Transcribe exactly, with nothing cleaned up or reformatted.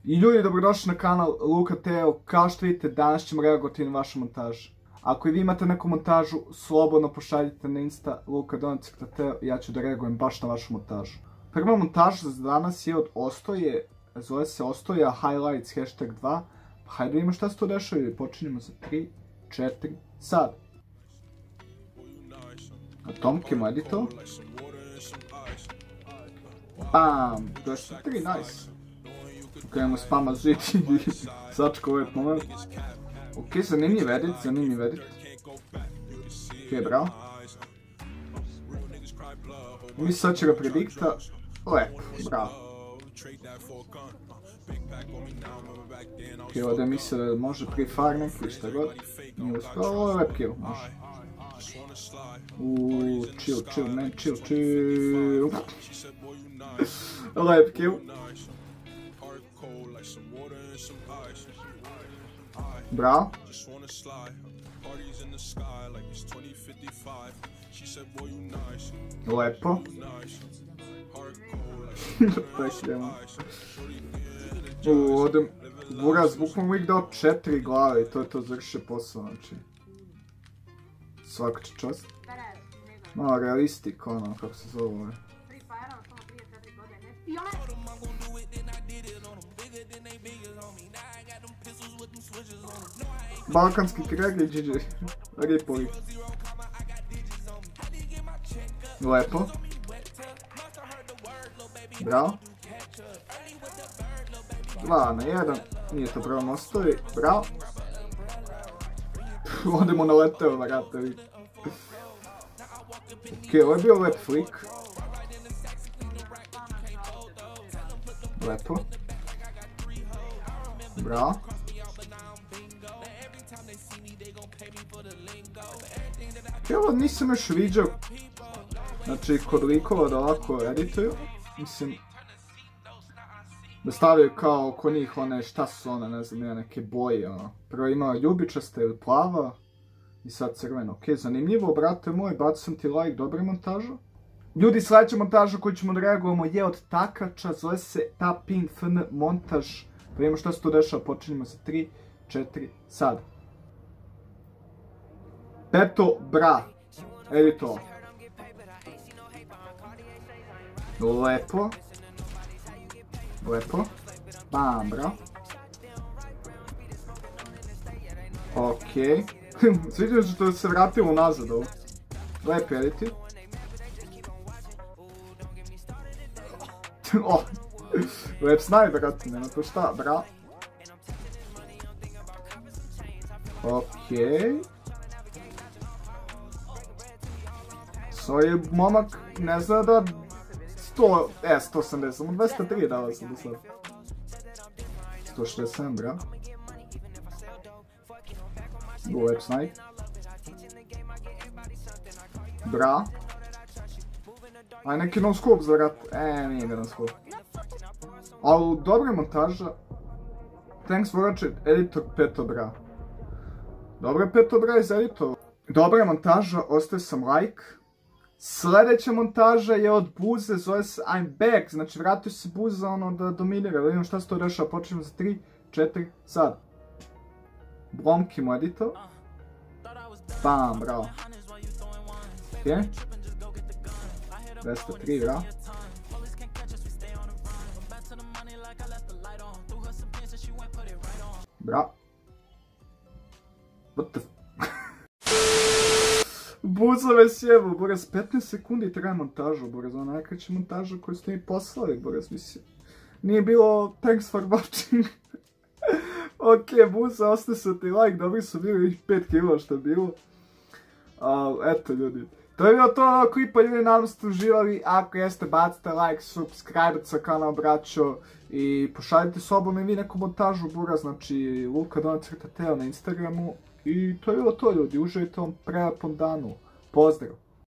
I ljudi, dobrodošli na kanal Luka Teo. Kao što vidite, danas ćemo reagovati na vašu montažu. Ako i vi imate neku montažu, slobodno pošaljite na Insta Luka Donacrta Teo i ja ću da reagujem baš na vašu montažu. Prva montaža za danas je od Ostoje, zove se Ostoja Highlights hashtag dva. Pa hajde vidimo šta se to dešava i počinjemo za tri, četiri, sad. A Tomkimo edito. Bam, došli tri, nice. Krenemo spama žiti i sačko ovaj moment. Ok, zanimljiv edit, zanimljiv edit. Ok, bravo. Mi sad će ga predikta. Lepo, bravo. Ok, ovdje mislio da može pre-fire neki šta god. Nije uspio, ovo je lep kill, može. Uuuu, chill, chill, man, chill, chill. Lep kill. Bravo. Lepo. Uuu, ovdje Buraz bukvalno uvijek dao četiri glave i to je to završio posao, znači. Svaka čast. Malo realistik, ono, kako se zove ovo. Balkanski kreg i G G. Ripovi. Lepo. Bravo. Dva na jedan. Nije to pravo mostovi. Bravo. Ovdje mu naleteo varatelji. Ok, ovo je bio lep flick. Lepo. Bravo. Evo, nisam još viđao, znači, kod likova da ovako edituju, mislim, da stavljaju kao oko njih one, šta su one, ne znam, neke boje, ono. Prvo imala ljubičasta ili plava, i sad crveno. Ok, zanimljivo, brate moj, bacam ti like, dobra montaža. Ljudi, sljedeća montaža koju ćemo da reagujemo je od Takača, zove se Tapin F N montaž. Pa vidimo šta se tu dešava, počinjemo za tri, četiri, sad. Peto Bra, edito. Lepo. Lepo. Bam, bra. Okej. Sviđa što se vratilo nazad ovo. Lepo editi. Oh. Lep snaj, brate, nema to šta, bra. Okej. Svoj momak ne zna da sto, e, sto osamdeset, samo dvesta tri dala sam do sad. sto šezdeset sedam, bra. Bu, lep snaj. Bra. Aj, neki no scope za vrat, e, nije ga no scope. Ali dobra montaža. Thanks for watching, editor Peto Bra. Dobra Peto Bra iz editora. Dobra montaža, ostaje sam like. Sljedeća montaža je od Buze, zove se I'm back, znači vratio se Buza ono da dominira, da vidimo šta se to dešava, počnemo za tri, četiri, sad. Blomkimo edito. Bam, bravo. Ok. dvesta tri, bravo. Bravo. What the f... Buza me sjebu, Boraz, petnaest sekundi traje montaža, Boraz, ona najkraća montaža koju ste mi poslali, Boraz, mislim. Nije bilo thanks for watching. Ok, Buza, ostaje se ti like, dobri su bili pet kila što je bilo. Ali, eto ljudi. To je bilo to ovog klipa, ljudi, nadam se ste uživali. Ako jeste, bacite like, subscribe sa kanal, braćo. I pošaljite slobodno i vi neku montažu, Boraz, znači Luka Donacrta Teo na Instagramu. I to je bilo to, ljudi, uživajte ovom prelepom danu. Pozdrav!